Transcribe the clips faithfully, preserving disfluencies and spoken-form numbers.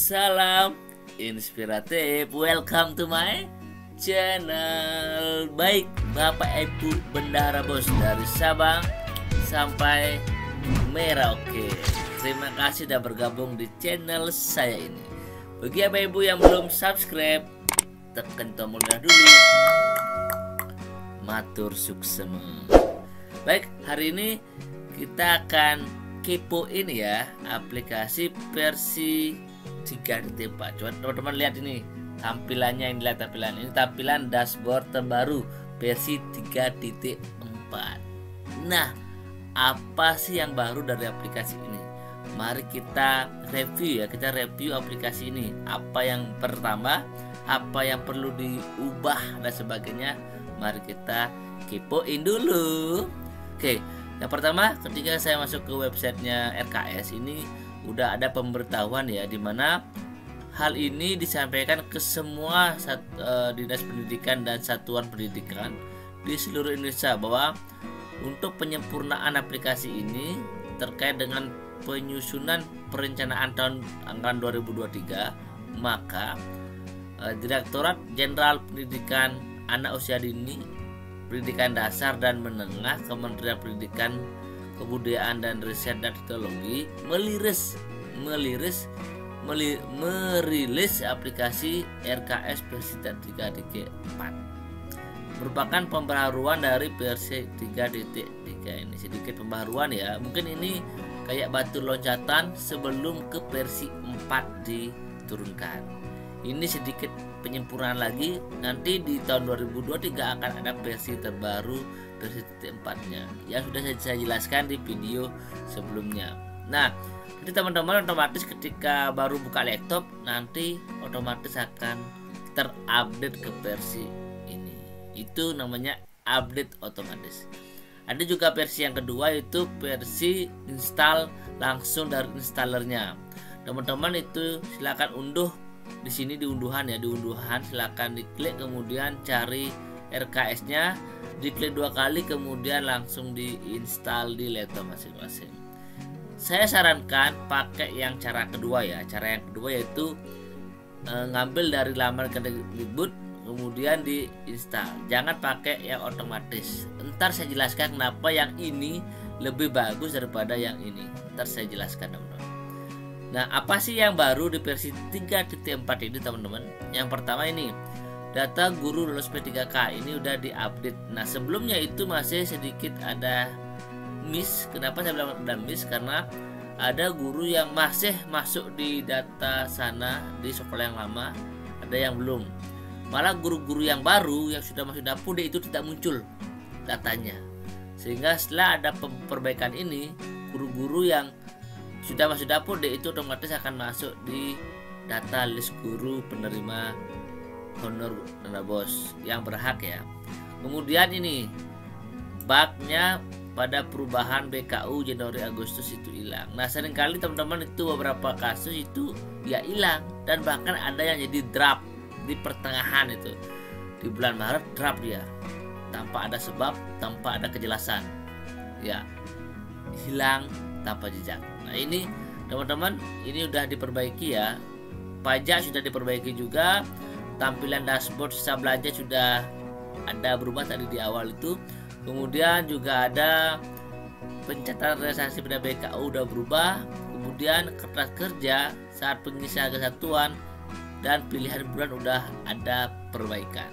Salam inspiratif, welcome to my channel. Baik Bapak Ibu Bendahara Bos, dari Sabang sampai Merauke, terima kasih sudah bergabung di channel saya ini. Bagi Bapak Ibu yang belum subscribe, tekan tombol merah dulu. Matur suksema. Baik, hari ini kita akan kepoin ya aplikasi versi tiga titik empat. Coba teman-teman lihat ini tampilannya, ini lihat tampilan ini tampilan dashboard terbaru versi tiga titik empat. Nah, apa sih yang baru dari aplikasi ini? Mari kita review ya, kita review aplikasi ini. Apa yang pertama, apa yang perlu diubah dan sebagainya. Mari kita kepoin dulu. Oke, yang pertama ketika saya masuk ke websitenya R K S ini udah ada pemberitahuan ya, dimana hal ini disampaikan ke semua sat, uh, dinas pendidikan dan satuan pendidikan di seluruh Indonesia bahwa untuk penyempurnaan aplikasi ini terkait dengan penyusunan perencanaan tahun anggaran dua ribu dua puluh tiga, maka uh, Direktorat Jenderal Pendidikan Anak Usia Dini, Pendidikan Dasar dan Menengah, Kementerian Pendidikan, Kebudayaan dan Riset dan Teknologi meliris meliris meli, merilis aplikasi R K S versi tiga titik empat. Merupakan pembaharuan dari versi tiga titik tiga ini. Sedikit pembaharuan ya. Mungkin ini kayak batu loncatan sebelum ke versi empat diturunkan. Ini sedikit penyempurnaan lagi. Nanti di tahun dua ribu dua puluh tiga akan ada versi terbaru, versi empat-nya yang sudah saya jelaskan di video sebelumnya. Nah, jadi teman-teman otomatis ketika baru buka laptop nanti otomatis akan terupdate ke versi ini. Itu namanya update otomatis. Ada juga versi yang kedua, itu versi install langsung dari installernya. Teman-teman itu silakan unduh di sini di unduhan ya, di unduhan silakan diklik, kemudian cari R K S-nya, diklik dua kali, kemudian langsung diinstal di laptop masing-masing. Saya sarankan pakai yang cara kedua ya. Cara yang kedua yaitu e, ngambil dari laman Kemdikbud kemudian diinstal. Jangan pakai yang otomatis. Ntar saya jelaskan kenapa yang ini lebih bagus daripada yang ini. Ntar saya jelaskan teman-teman. Nah, apa sih yang baru di versi tiga titik empat ini teman-teman? Yang pertama ini data guru lulus P tiga K ini udah diupdate. Nah, sebelumnya itu masih sedikit ada miss. Kenapa saya bilang ada miss? Karena ada guru yang masih masuk di data sana di sekolah yang lama, ada yang belum. Malah guru-guru yang baru yang sudah masuk dapur itu tidak muncul datanya. Sehingga setelah ada perbaikan ini, guru-guru yang sudah masuk dapur D itu otomatis akan masuk di data list guru penerima honor dana bos yang berhak ya. Kemudian ini bugnya pada perubahan B K U Januari Agustus itu hilang. Nah, seringkali teman-teman itu beberapa kasus itu ya hilang, dan bahkan ada yang jadi draft di pertengahan itu di bulan Maret, draft dia tanpa ada sebab, tanpa ada kejelasan ya, hilang tanpa jejak. Nah, ini teman-teman ini udah diperbaiki ya. Pajak sudah diperbaiki juga. Tampilan dashboard sisa belanja sudah ada berubah tadi di awal itu. Kemudian juga ada pencatatan realisasi pada B K U udah berubah. Kemudian kertas kerja saat pengisian kesatuan dan pilihan bulan udah ada perbaikan.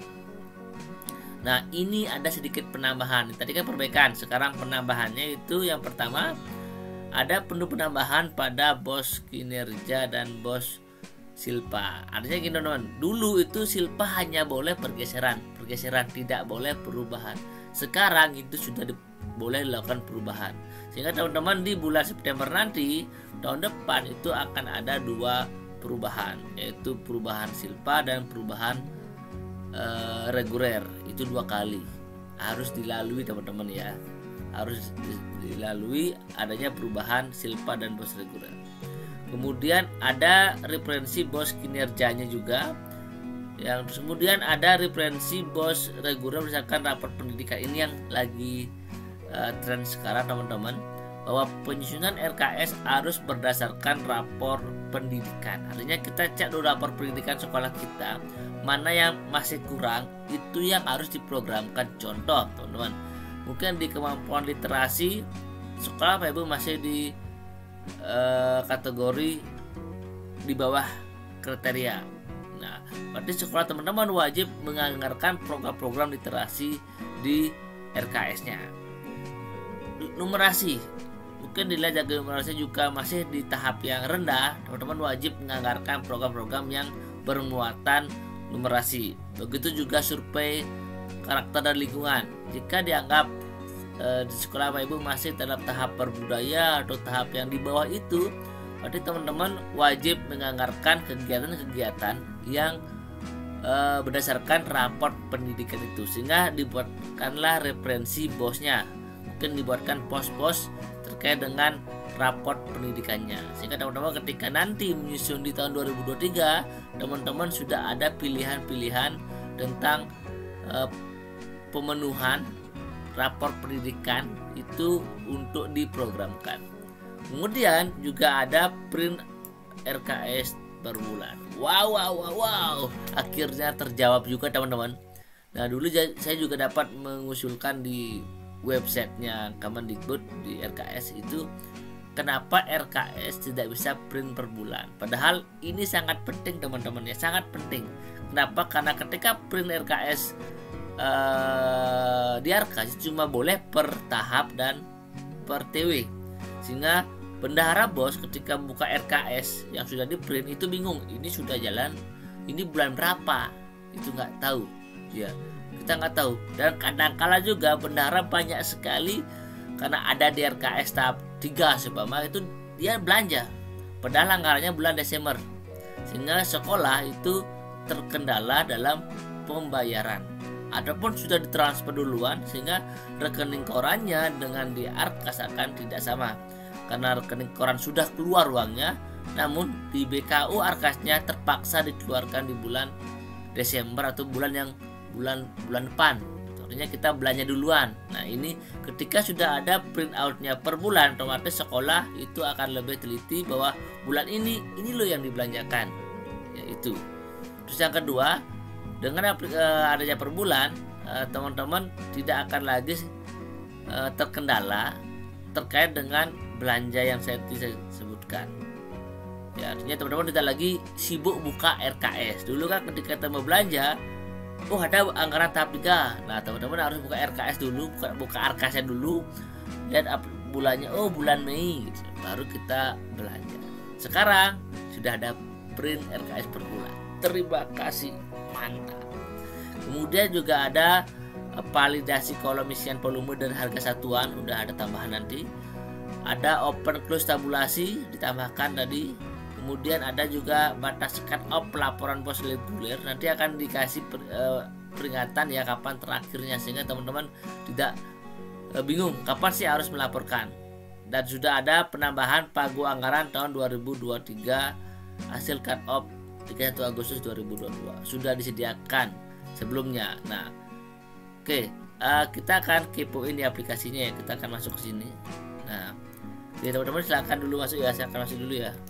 Nah, ini ada sedikit penambahan. Tadi kan perbaikan, sekarang penambahannya itu yang pertama ada penuh penambahan pada bos kinerja dan bos silpa. Artinya gini teman-teman, dulu itu silpa hanya boleh pergeseran, pergeseran tidak boleh perubahan. Sekarang itu sudah di, boleh dilakukan perubahan. Sehingga teman-teman di bulan September nanti tahun depan itu akan ada dua perubahan, yaitu perubahan silpa dan perubahan e, reguler. Itu dua kali harus dilalui teman-teman ya. Harus dilalui adanya perubahan silpa dan bos reguler. Kemudian ada referensi bos kinerjanya juga. Yang kemudian ada referensi bos reguler, misalkan rapat pendidikan ini yang lagi uh, tren sekarang teman-teman. bahwa penyusunan R K S harus berdasarkan rapor pendidikan. Artinya kita cek dulu rapor pendidikan sekolah kita, mana yang masih kurang, itu yang harus diprogramkan. Contoh teman-teman, mungkin di kemampuan literasi sekolah Bapak Ibu masih di eh, kategori di bawah kriteria. Nah, berarti sekolah teman-teman wajib menganggarkan program-program literasi di R K S-nya. Numerasi, mungkin dilihat jaga numerasi juga masih di tahap yang rendah, teman-teman wajib menganggarkan program-program yang bermuatan numerasi. Begitu juga survei karakter dan lingkungan. Jika dianggap e, di sekolah Bapak Ibu masih dalam tahap berbudaya atau tahap yang di bawah itu, berarti teman-teman wajib menganggarkan kegiatan-kegiatan yang e, berdasarkan raport pendidikan itu, sehingga dibuatkanlah referensi bosnya, mungkin dibuatkan pos-pos terkait dengan raport pendidikannya, sehingga teman-teman ketika nanti menyusun di tahun dua ribu dua puluh tiga, teman-teman sudah ada pilihan-pilihan tentang e, pemenuhan raport pendidikan itu untuk diprogramkan. Kemudian juga ada print R K S per bulan. Wow, wow, wow, wow. Akhirnya terjawab juga teman-teman. Nah, dulu saya juga dapat mengusulkan di websitenya Kemendikbud di R K S itu, kenapa R K S tidak bisa print per bulan. Padahal ini sangat penting teman-teman ya, sangat penting. Kenapa? Karena ketika print R K S uh, di R K S cuma boleh per tahap dan per T W, sehingga bendahara bos ketika buka R K S yang sudah di print itu bingung, ini sudah jalan, ini bulan berapa, itu nggak tahu ya, kita nggak tahu. Dan kadang-kala juga bendahara banyak sekali karena ada di R K S tahap tiga sebama itu dia belanja padahal anggarannya bulan Desember, sehingga sekolah itu terkendala dalam pembayaran. Adapun sudah ditransfer duluan, sehingga rekening korannya dengan di R K S akan tidak sama, karena rekening koran sudah keluar uangnya, namun di B K U R K S-nya terpaksa dikeluarkan di bulan Desember atau bulan yang bulan bulan depan. Artinya kita belanja duluan. Nah, ini ketika sudah ada print out-nya per bulan, otomatis sekolah itu akan lebih teliti bahwa bulan ini ini loh yang dibelanjakan, yaitu. Terus yang kedua, dengan adanya per bulan, teman-teman tidak akan lagi terkendala terkait dengan belanja yang saya sebutkan. Ya, artinya teman-teman tidak lagi sibuk buka R K S. Dulu kan ketika kita mau belanja, oh ada anggaran tahap tiga. Nah, teman-teman harus buka R K S dulu, buka, buka R K S-nya dulu. Lihat bulannya, oh bulan Mei gitu. Baru kita belanja. Sekarang sudah ada print R K S per bulan. Terima kasih, mantap. Kemudian juga ada validasi kolom isian volume dan harga satuan, udah ada tambahan nanti. Ada open close tabulasi ditambahkan tadi. Kemudian ada juga batas cut off pelaporan pos reguler, nanti akan dikasih per, eh, peringatan ya kapan terakhirnya, sehingga teman-teman tidak eh, bingung kapan sih harus melaporkan. Dan sudah ada penambahan pagu anggaran tahun dua ribu dua puluh tiga hasil cut off tiga puluh satu Agustus dua ribu dua puluh dua sudah disediakan sebelumnya. Nah, oke, okay, uh, kita akan kepoin di aplikasinya ya, kita akan masuk ke sini. Nah, jadi teman-teman silahkan dulu masuk ya, saya akan masuk dulu ya.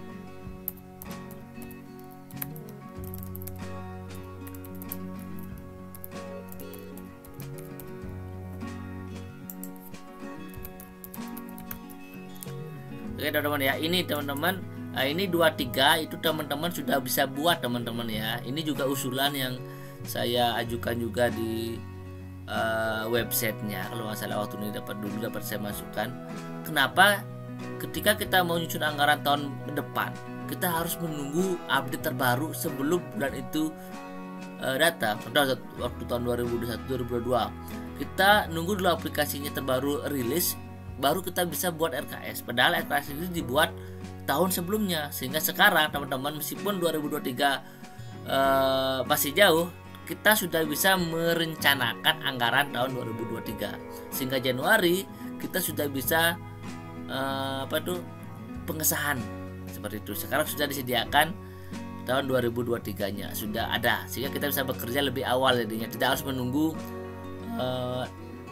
Oke teman-teman ya, ini teman-teman, nah, ini dua puluh tiga itu teman-teman sudah bisa buat teman-teman ya. Ini juga usulan yang saya ajukan juga di uh, websitenya. Kalau nggak salah waktu ini dapat dulu dapat saya masukkan. Kenapa ketika kita mau nyusun anggaran tahun depan, kita harus menunggu update terbaru sebelum bulan itu uh, datang. Contoh waktu tahun dua ribu dua puluh satu dua ribu dua puluh dua kita nunggu dulu aplikasinya terbaru rilis, baru kita bisa buat R K S. Padahal R K S itu dibuat tahun sebelumnya, sehingga sekarang teman-teman meskipun dua ribu dua puluh tiga uh, masih jauh, kita sudah bisa merencanakan anggaran tahun dua ribu dua puluh tiga, sehingga Januari kita sudah bisa uh, apa tuh pengesahan seperti itu. Sekarang sudah disediakan tahun dua ribu dua puluh tiga nya sudah ada, sehingga kita bisa bekerja lebih awal jadinya, tidak harus menunggu uh,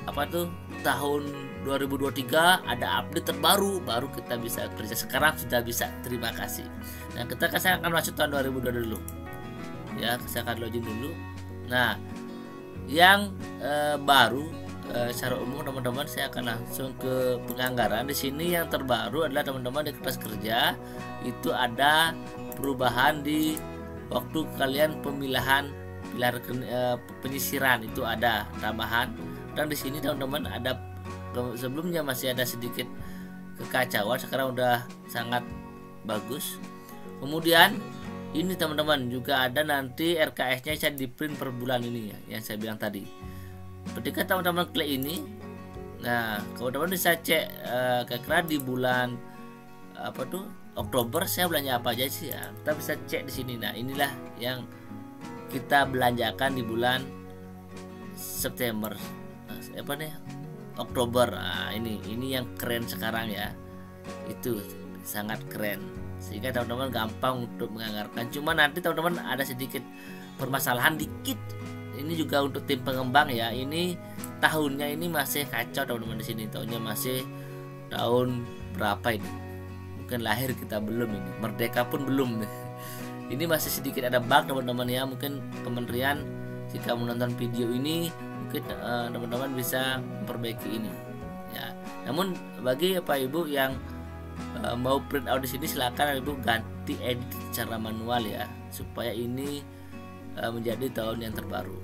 apa tuh tahun dua ribu dua puluh tiga ada update terbaru, baru kita bisa kerja. Sekarang sudah bisa, terima kasih. Nah, kita saya akan masuk tahun dua ribu dua puluh dulu ya, saya akan login dulu. Nah, yang eh, baru eh, secara umum teman-teman, saya akan langsung ke penganggaran. Di sini yang terbaru adalah teman-teman di kertas kerja itu ada perubahan di waktu kalian pemilahan pilar eh, penyisiran, itu ada tambahan. Dan di sini teman-teman ada, sebelumnya masih ada sedikit kekacauan, sekarang udah sangat bagus. Kemudian ini teman-teman juga ada nanti R K S-nya bisa di print per bulan ini ya, yang saya bilang tadi. Ketika teman-teman klik ini, nah teman-teman bisa cek uh, kira-kira di bulan apa tuh Oktober saya belanja apa aja sih ya. Kita bisa cek di sini. Nah, inilah yang kita belanjakan di bulan September. Nah, apa nih? Oktober. Nah, ini ini yang keren sekarang ya. Itu sangat keren. Sehingga teman-teman gampang untuk menganggarkan. Cuma nanti teman-teman ada sedikit permasalahan dikit. Ini juga untuk tim pengembang ya. Ini tahunnya ini masih kacau teman-teman di sini. Tahunnya masih tahun berapa ini? Mungkin lahir kita belum ini. Merdeka pun belum. Ini masih sedikit ada bug teman-teman ya. Mungkin kementerian jika menonton video ini mungkin uh, teman-teman bisa memperbaiki ini ya. Namun bagi Bapak Ibu yang uh, mau print out di sini, silakan Ibu ganti edit secara manual ya, supaya ini uh, menjadi tahun yang terbaru.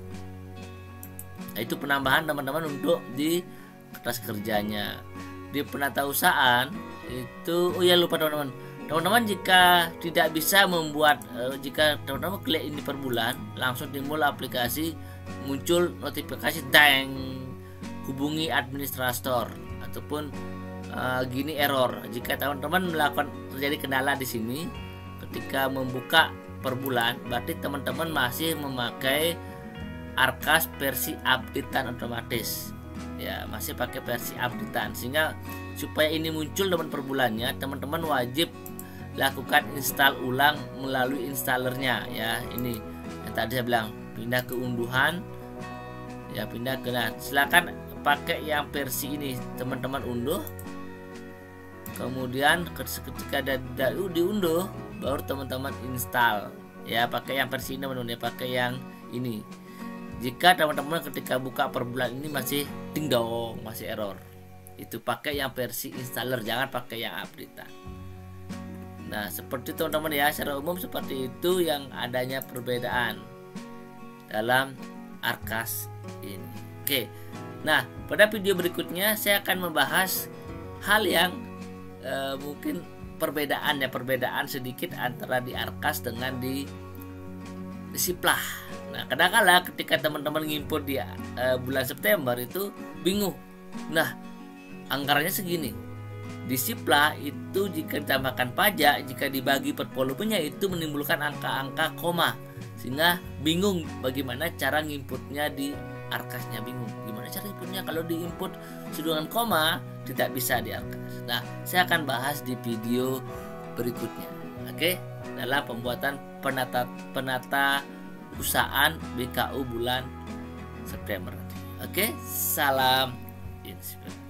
Nah, itu penambahan teman-teman untuk di kertas kerjanya. Di penatausahaan itu, oh ya lupa teman-teman. Teman-teman jika tidak bisa membuat uh, jika teman-teman klik ini per bulan, langsung timbul aplikasi, muncul notifikasi dang, hubungi administrator ataupun uh, gini error. Jika teman-teman melakukan terjadi kendala di sini ketika membuka per bulan, berarti teman-teman masih memakai Arkas versi updatean otomatis ya, masih pakai versi updatean. Sehingga supaya ini muncul teman per bulannya, teman-teman wajib lakukan install ulang melalui installernya ya. Ini yang tadi saya bilang, pindah ke unduhan ya, pindah ke, nah silakan pakai yang versi ini teman-teman unduh. Kemudian ketika ada diunduh baru teman-teman install ya, pakai yang versi ini teman-teman ya, pakai yang ini. Jika teman-teman ketika buka per bulan ini masih ding dong, masih error, itu pakai yang versi installer, jangan pakai yang updatean. Nah, seperti teman-teman ya, secara umum seperti itu yang adanya perbedaan dalam Arkas ini. Oke. Nah, pada video berikutnya saya akan membahas hal yang eh, mungkin perbedaan ya, perbedaan sedikit antara di Arkas dengan di, di Siplah. Nah, kadang-kala ketika teman-teman ngimput di uh, bulan September itu bingung. Nah, anggarannya segini. Di Siplah itu jika ditambahkan pajak, jika dibagi per volumenya itu menimbulkan angka-angka koma. Sehingga bingung bagaimana cara nginputnya di Arkasnya, bingung. Gimana cara inputnya kalau diinput dengan koma tidak bisa di Arkas. Nah, saya akan bahas di video berikutnya. Oke, dalam pembuatan penata penata usahaan B K U bulan September. Oke, salam inspiratif.